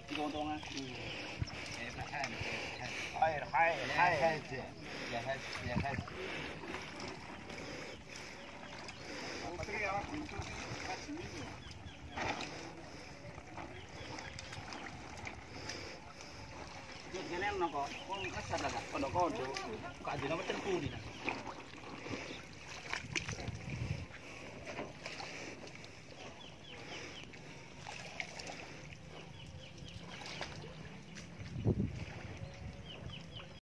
Digontongan. Hayır, hayır, hayır. Jangan nongko, kon kasar lah, kon nongko tu, kajian apa terpuri.